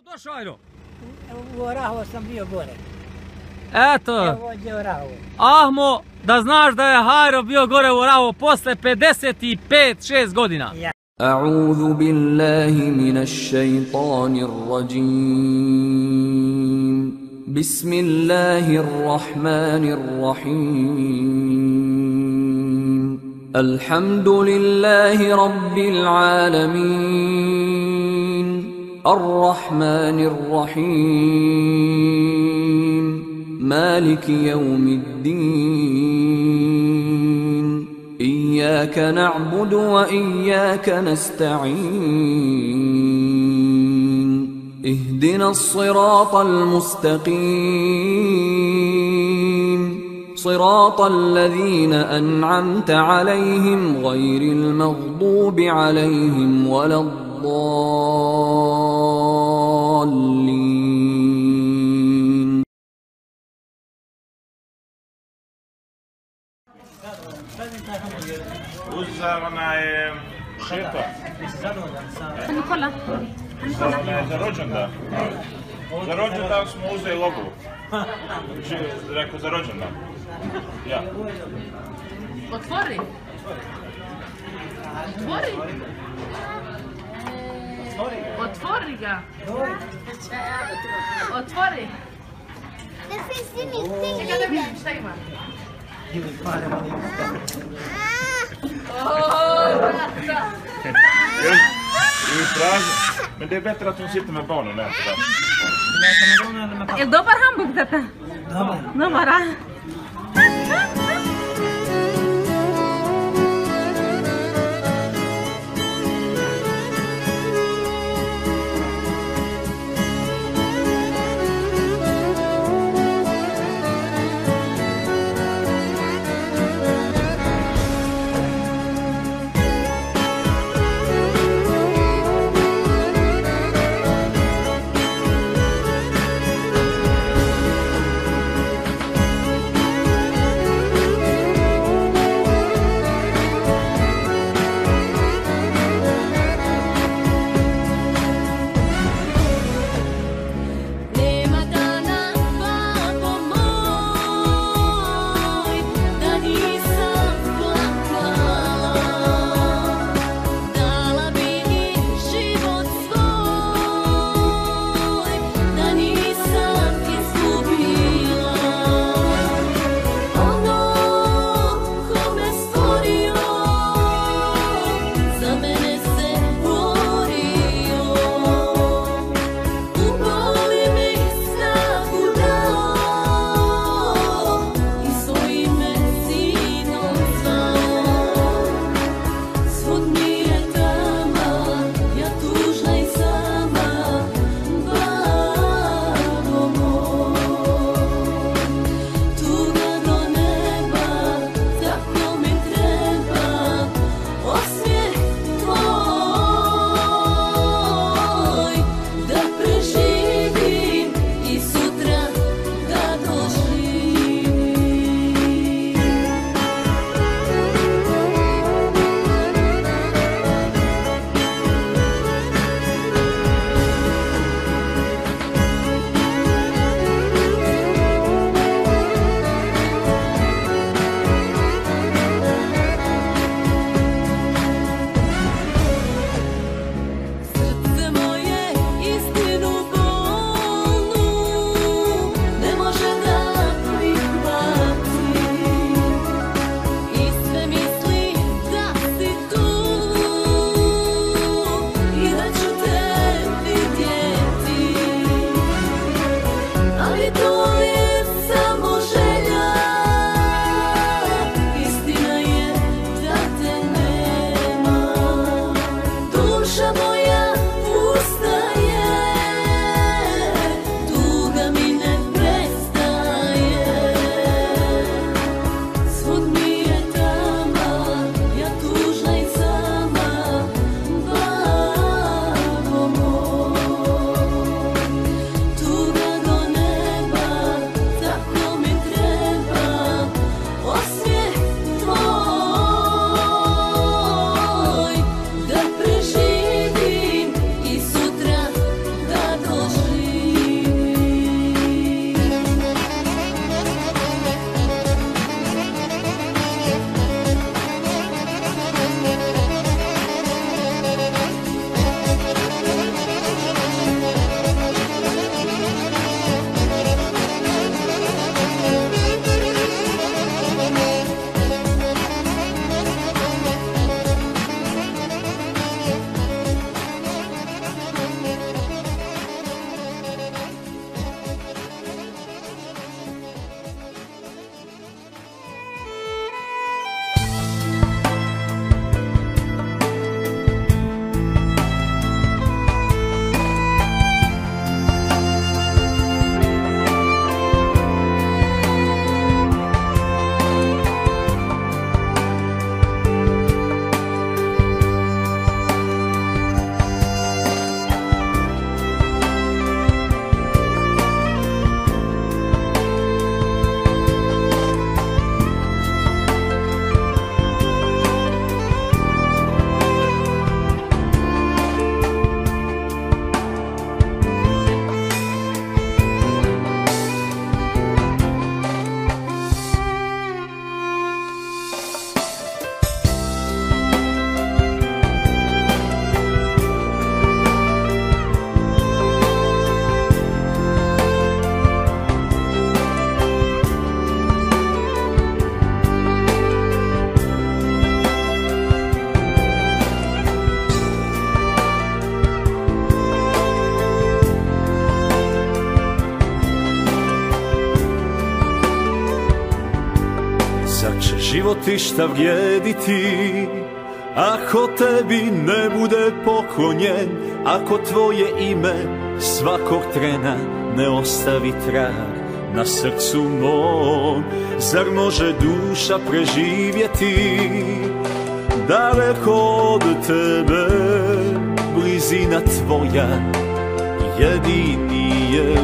Došao, Ajro? U Orahovo sam bio gore. Eto, Evo ovdje Orahovo. Ahmo, da znaš da je Hajro bio gore u Orahovo posle 55-6 godina. أعوذ بالله من الشيطان الرجيم بسم الله الرحمن الرحيم الحمد لله رب العالمين الرحمن الرحيم مالك يوم الدين إياك نعبد وإياك نستعين اهدنا الصراط المستقيم صراط الذين أنعمت عليهم غير المغضوب عليهم ولا الضالين. Uz onaj šepa. Nikola. Za rođendan. Za rođendan smo uzeli logo. Rekao za rođendan. Ja. Otvori. Otvori. Otvori ga. Otvori. Čekaj da vidim šta ima. I pražen. Men det är bättre att hon sitter med barnen här. Är det dobar hamburg detta? Dobar. Život išta vrijediti ako tebi ne bude poklonjen, ako tvoje ime svakog trena ne ostavi trag na srcu mom. Zar može duša preživjeti daleko od tebe? Blizina tvoja jedini je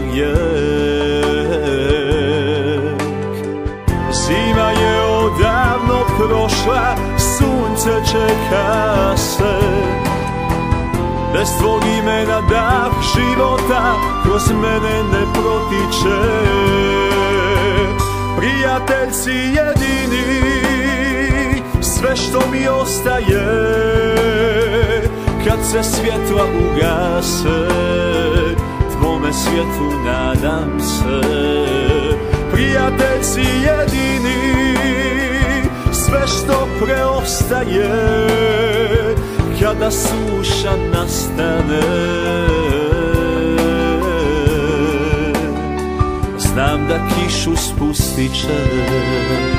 lijek. Zima je odavno prošla, sunce čeka se. Bez tvog imena dah života kroz mene ne protiče. Prijatelj si jedini, sve što mi ostaje. Kad se svjetla ugase, tvome svjetlu nadam se. Prijatelj si jedini, sve što preostaje. Kada suša nastane, znam da kišu spustit ćeš.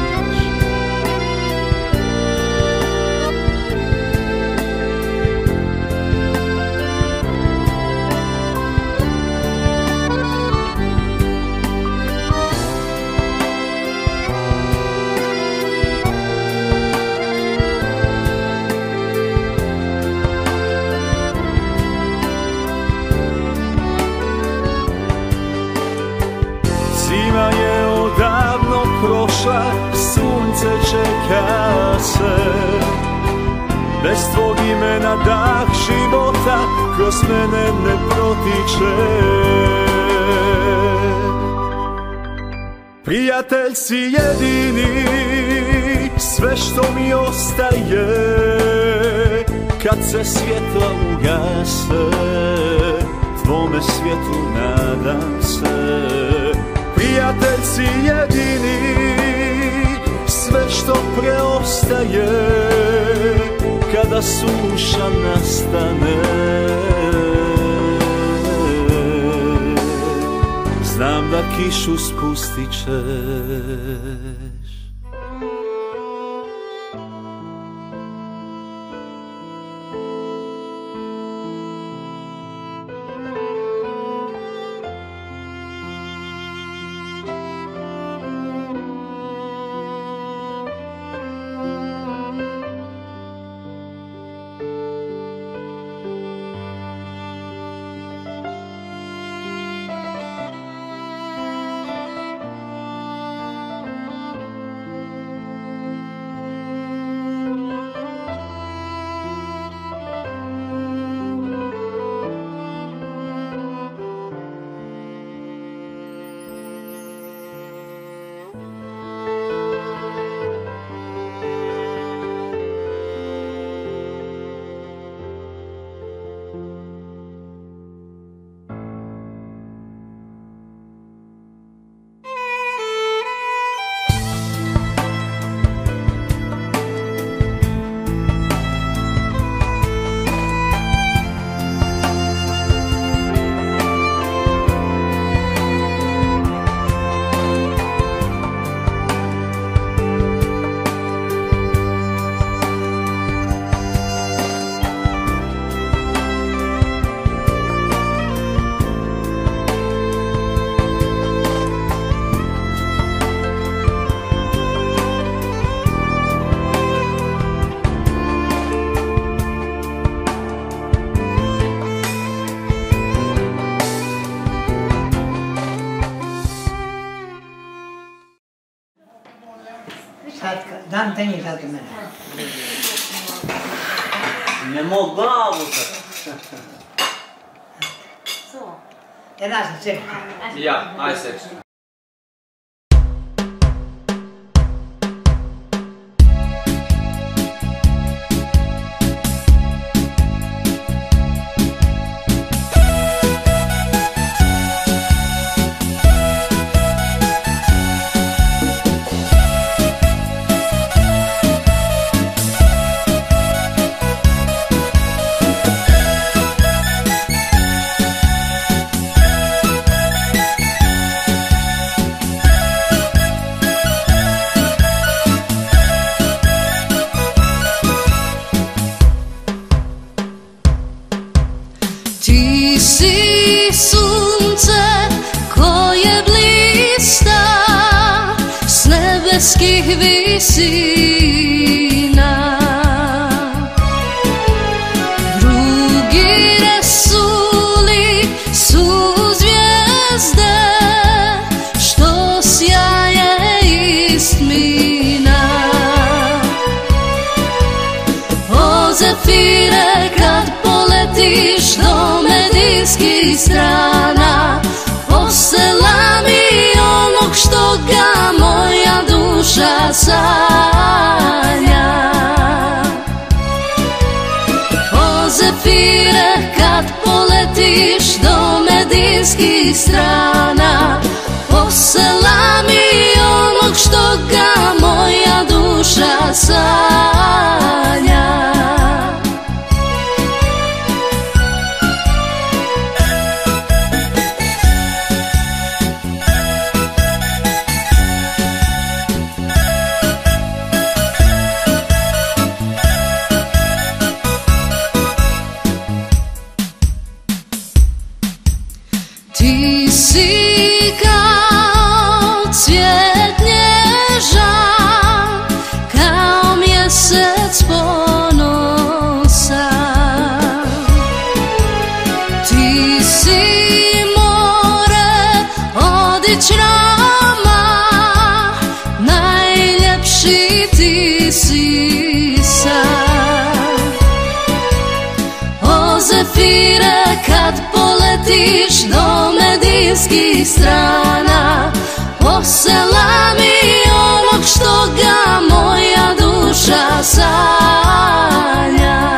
Zima je odavno prošla, sunce čeka se. Bez tvog imena dah života kroz mene ne protiče. Prijatelj si jedini, sve što mi ostaje. Kad se svjetla ugase, tvome svjetlu nadam se. Prijatelj si jedini, sve što preostaje. Kada suša nastane, znam da kišu spustit ćeš. Dan tenji za to mene. Ne mogu glavu sad. Ja sam sebi. Ja, aj seks. Ti si sunce koje blista s nebeskih visina. Drugi resuli su zvijezde što sjaje iz tmina. O zefire kad poletiš do medijskih strana, posela mi onog što ga moja duša sanja. O zefire kad poletiš do medijskih strana, posela mi onog što ga moja duša sanja. Ti si kao cvijet nježan, kao mjesec ponosan. Ti si more odičrama, najljepši ti si san. O zefire kad poletiš do medijskih strana, posela mi onog što ga moja duša sanja.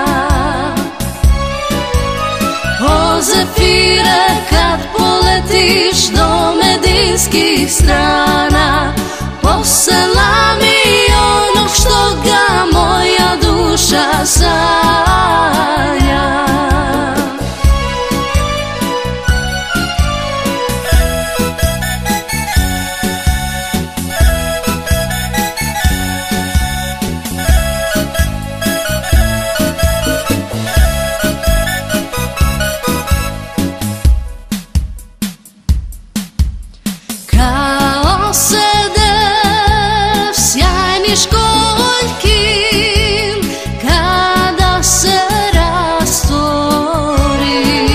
O zefire kad poletiš do medijskih strana, posela mi onog što ga moja duša sanja. Kao sedev sjajni školjkin kada se rastvori,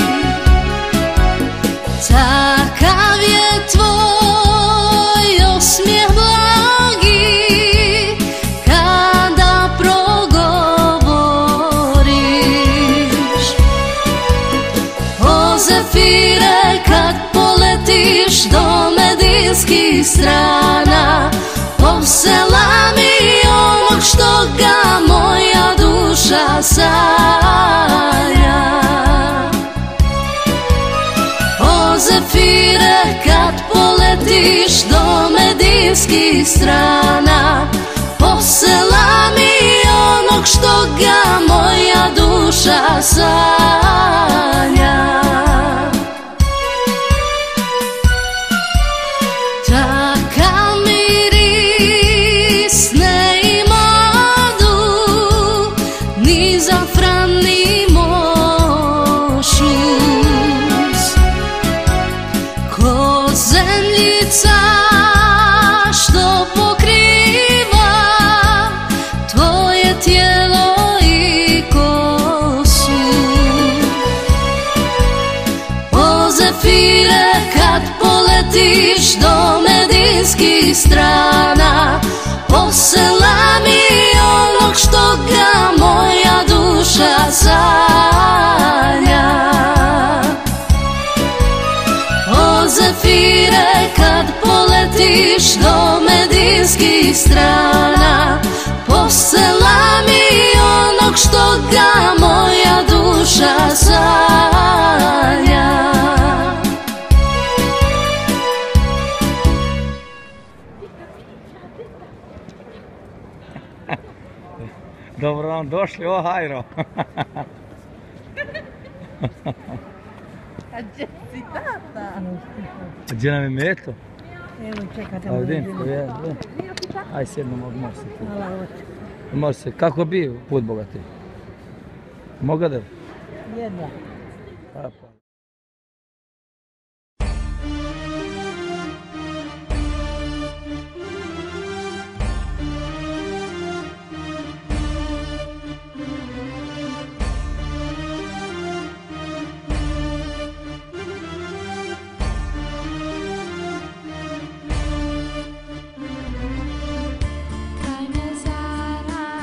takav je tvoj osmijeh blagi kada progovoriš. O zefire kad poletiš do medijskih strana, posela mi onog što ga moja duša sanja. O zefire kad poletiš do medijskih strana, posela mi onog što ga moja duša sanja. Takav miris ne ima du, ni zafran ni mošus, ko zemljica što pokriva tvoje tijelo i kosu. O zefire kad poletiš do medijskih strana, poselami onog što ga moja duša sanja. O zefire, kad poletiš do medinskih strana, poselami onog što ga moja duša sanja. Dobro vam došli, o Hajro. A gdje si tata? Gdje nam je meto? Evo čekate. Aj sjednom, odmor se. Odmor se. Kako bi put bogati? Mogadev? Jedna.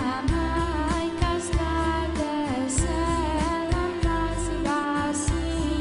Selam nasi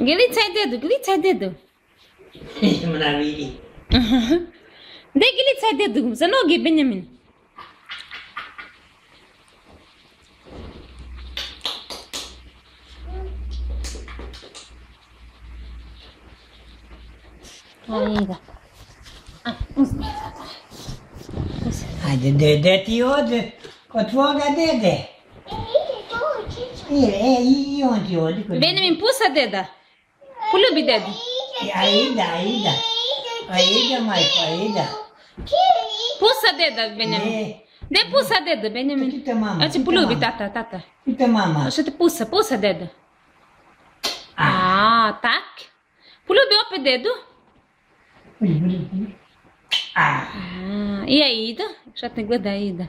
Glicaj dedu. Mna vidi. Daj glicaj dedu, za noge, Benjamin. Ajde. Uzmi. Ajde, dede ti ode kod tvoga dede. I on ti ode kod... Benjamin, pusa deda. Poljubi dedu. Aida. Aida, majko, Aida. Pusa deda, Benjamin. Ne pusa deda, Benjamin. Pita mama. Ja ću poljubi tata. Pita mama. Što te pusa deda. Tak. Poljubi opet dedu. I Aida. Šta te gleda Aida?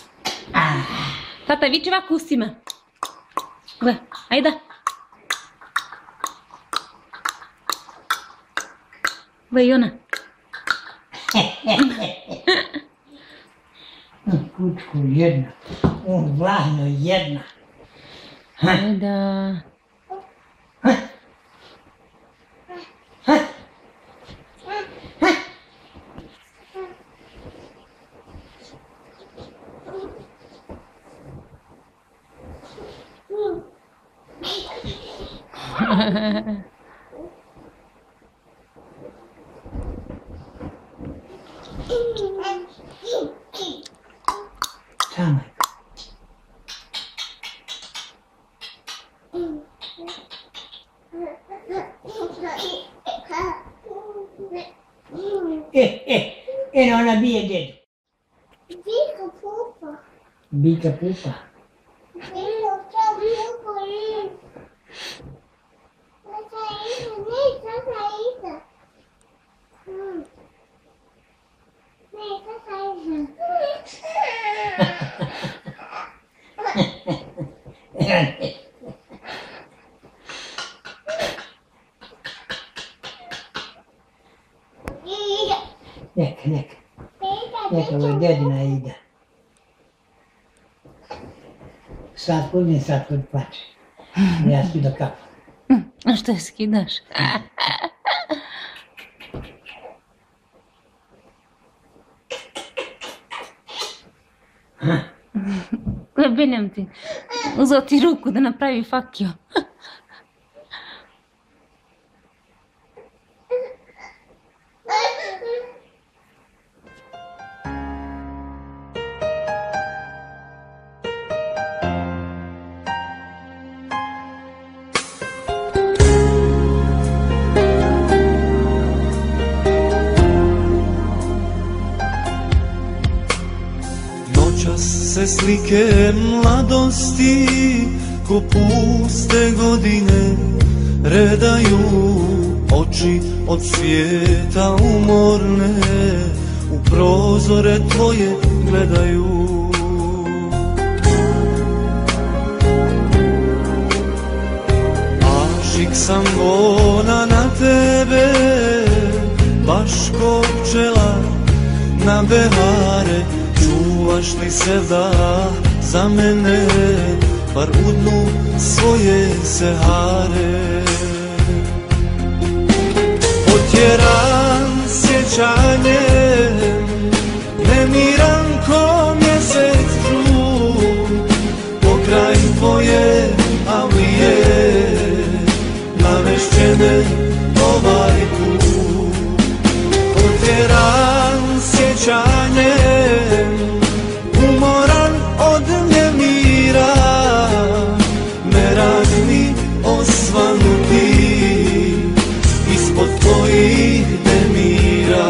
Tata, viči ovako ustima. Gle, Aida. Gle i ona. Kučku jedna. Vlahno jedna. Aida. Samo. Ona bije dedu. Bika pupa. Neka. Ovo je dedina Aida. Sad kud plače. Ja skida kapu. A što je skidaš? Benjam ti. Uzeo ti ruku da napravi fakio. Se slike mladosti ko puste godine redaju, oči od svijeta umorne u prozore tvoje gledaju. Ašik sam gona na tebe, baš ko pčela na behare. Čuvaš li se da za mene bar u dnu svoje sehare? Otjeran sjećanjem, nemiran ko mjesec žut, pokraj tvoje avlije navešćene ovaj put. Otjeran sjećanjem, umoran od nemira, merakni osvanuti ispod tvojih nemira.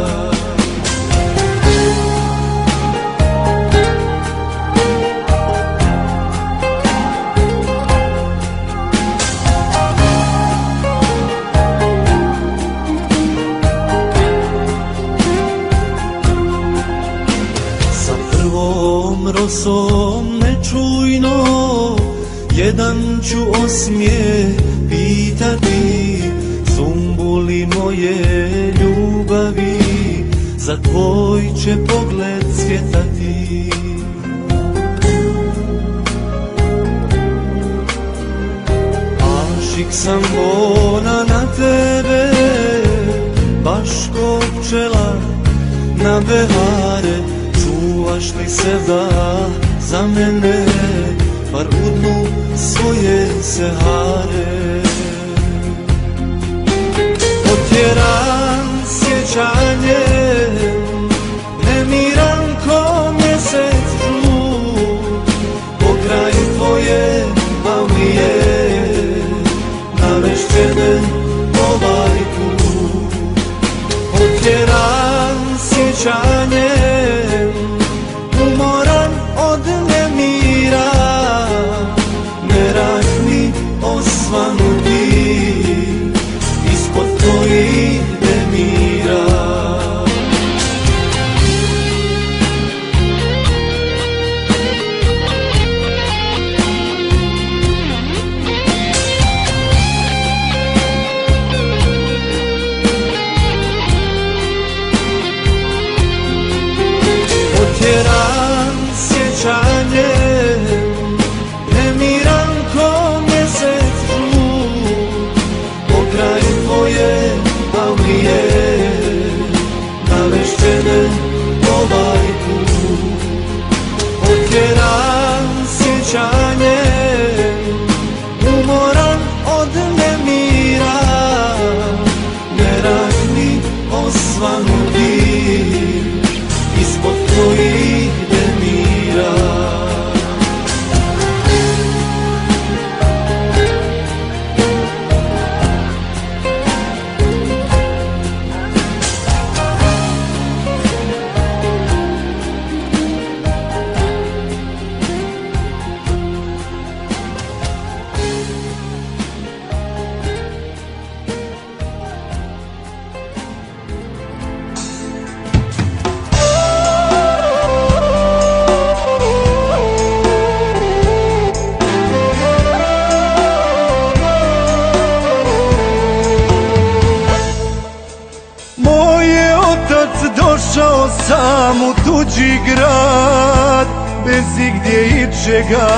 Rosom nečujno, jedan ću osmijeh pitati, zumbuli moje ljubavi, za tvoj će pogled svjetati. Čik sam bona na tebe, baš ko pčela na behare. Čuvaš li se da za mene, bar u dnu svoje sehare. Otjeran sjećanjem, nemiran ko mjesec žut, pokraj tvoje avlije navešćene ovaj put. Otjeran sjećanjem, umoran od nemira, merak mi osvanuti ispod tvojih nemira. Otjeran sjećanjem, nemiran ko mjesec žut, pokraj tvoje avlije navešćene ovaj put. Otjeran sjećanjem, umoran od nemira, merak mi osvanuti ispod tvojih nemira. Došao sam u tuđi grad, bez igdje ičega.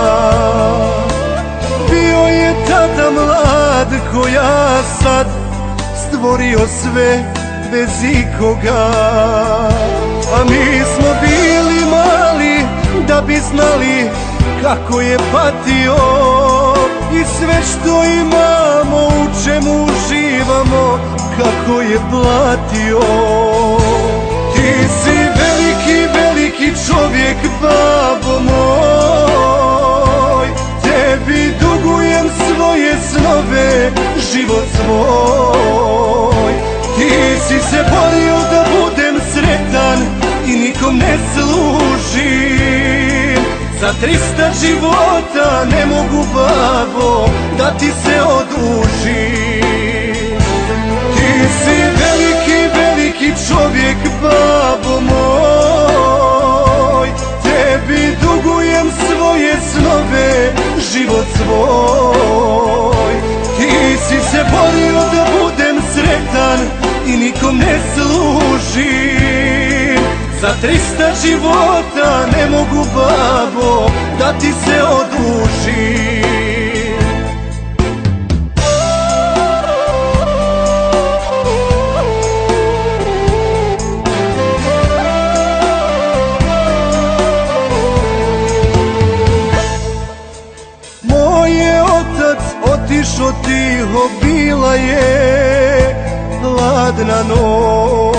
Bio je tada mlad ko ja sad, stvorio sve bez ikoga. A mi smo bili mali da bi znali kako je patio, i sve što imamo, u čemu uživamo, kako je platio. Ti si veliki, veliki čovjek, babo moj, tebi dugujem svoje snove, život svoj. Ti si se borio da budem sretan i nikom ne služim. Za 300 života ne mogu, babo, da ti se odužim. Ti si veliki, veliki čovjek, babo moj, tebi dugujem svoje snove, život svoj. Ti si se borio da budem sretan i nikom ne služim. Za 300 života ne mogu, babo, da ti se odužim. Otišo tiho, bila je hladna noć,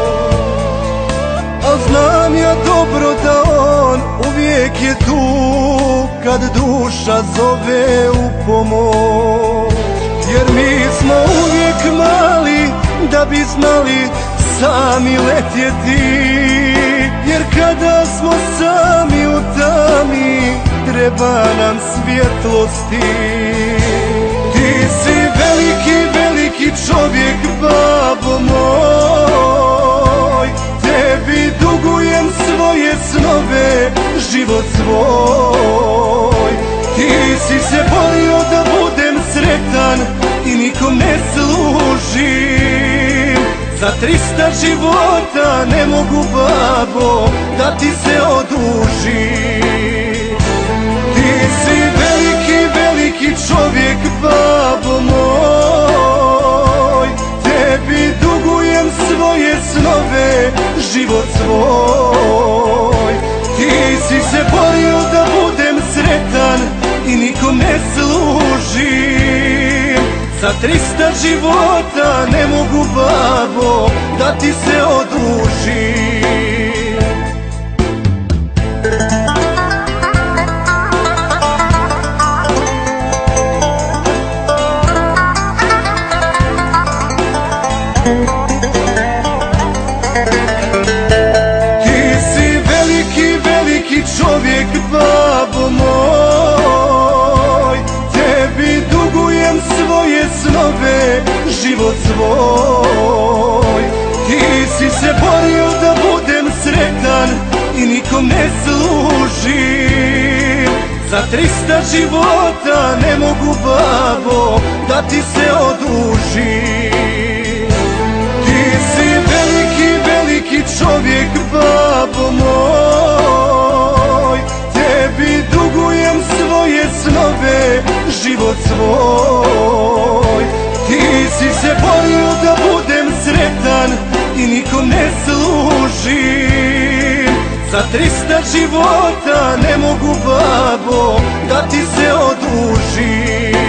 al znam ja dobro da on uvijek je tu kad duša zove u pomoć. Jer mi smo uvijek mali da bi znali sami letjeti, jer kada smo sami u tami treba nam svjetlosti. Ti si veliki, veliki čovjek, babo moj, tebi dugujem svoje snove, život svoj. Ti si se borio da budem sretan i nikom ne služim. Za 300 života ne mogu, babo, da ti se odužim. Ti si veliki, veliki veliki čovjek, babo moj, tebi dugujem svoje snove, život svoj. Ti si se borio da budem sretan i nikom ne služim. Za 300 života ne mogu, babo, da ti se odužim. Čovjek, babo moj, tebi dugujem svoje snove, život svoj. Ti si se borio da budem sretan i nikom ne služim. Za 300 života ne mogu, babo, da ti se odužim. Ti si veliki, veliki čovjek, babo moj, tebi dugujem svoje snove, život svoj. Ti si se borio da budem sretan i nikom ne služim. Za 300 života ne mogu, babo, da ti se odužim.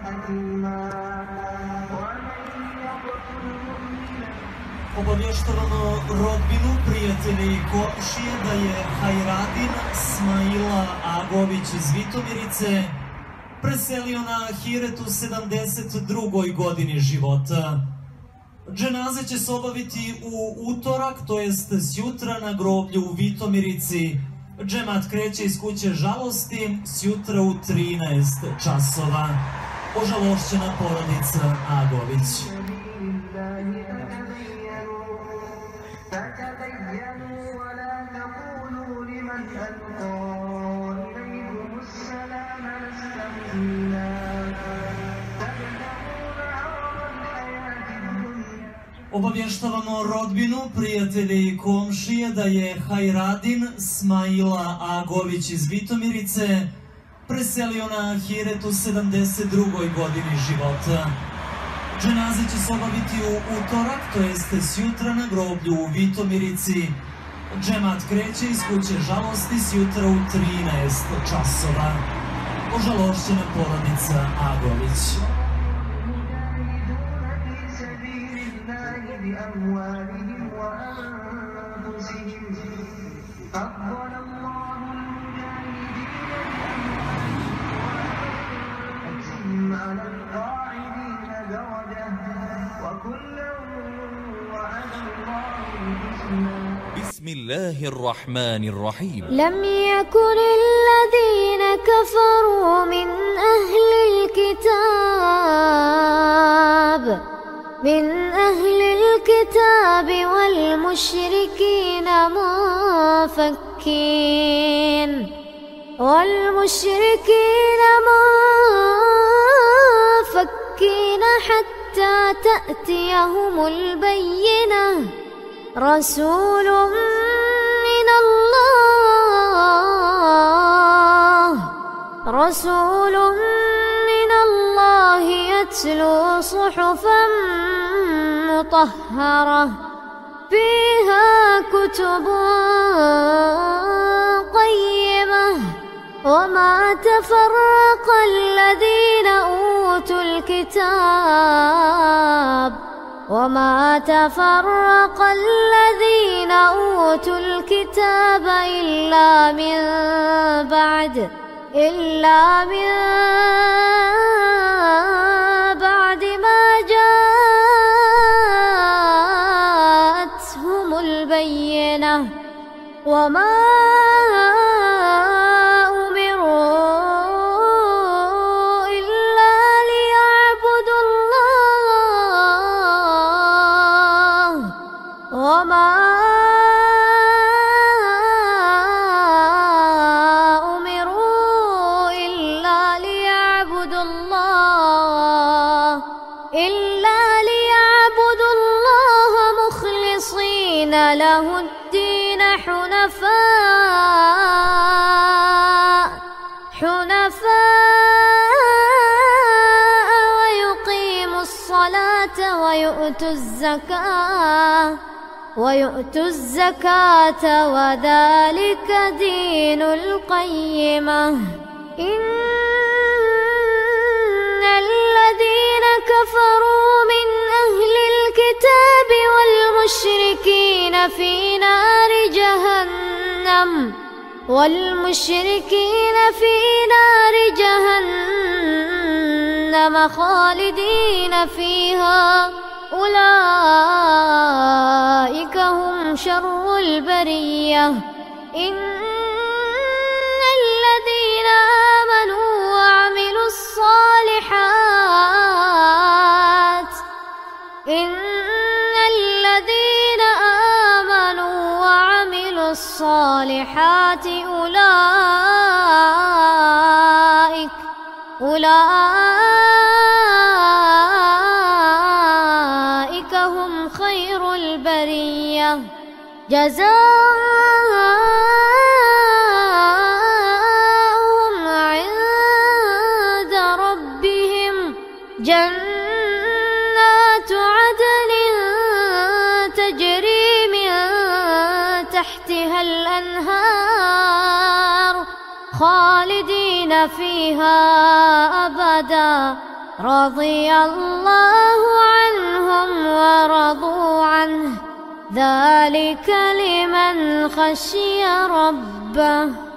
Obavještavamo rodbinu, prijatelje i komšije da je Hajradin Smaila Agović iz Vitomirice preselio na Ahiretu 72. godini života. Dženaze će se obaviti u utorak, to jest sjutra na groblju u Vitomirici. Džemat kreće iz kuće Žalosti sjutra u 13 časova. Ožalošćena porodica Agović. Obavještavamo rodbinu, prijatelje i komšije da je Hajradin Smaila Agović iz Vitomirice preselio na Ahiretu 72. godini života. Dženaze će se obaviti u utorak, to jeste sjutra na groblju u Vitomirici. Džemat kreće iz kuće Žalosti sjutra u 13 časova. Ožalošćena porodica Agović. بأموالهم وأنفسهم فضل الله المجاهدين بأموالهم على القاعدين درجة وكلا وعد الله الحسنى. بسم الله الرحمن الرحيم. لم يكن الذين كفروا من أهل الكتاب والمشركين منفكين حتى تأتيهم البينة رسول من الله يتلو صحفا مطهرة فيها كتب قيمة وما تفرق الذين أوتوا الكتاب إلا من بعد ما جاءتهم البينة وما أمروا إلا ليعبدوا الله مخلصين له الدين حنفاء ويقيموا الصلاة ويؤتوا الزكاة وذلك دين القيمة. إن الذين كفروا من أهل الكتاب والمشركين في نار جهنم خالدين فيها أولئك هم شر البرية. إن الذين آمنوا وعملوا الصالحات أولئك هم خير البرية. جزاؤهم عند ربهم جنات عدن تجري من تحتها الأنهار خالدين فيها أبدا رضي الله عنهم ورضوا عنه ذلك لمن خشي ربه.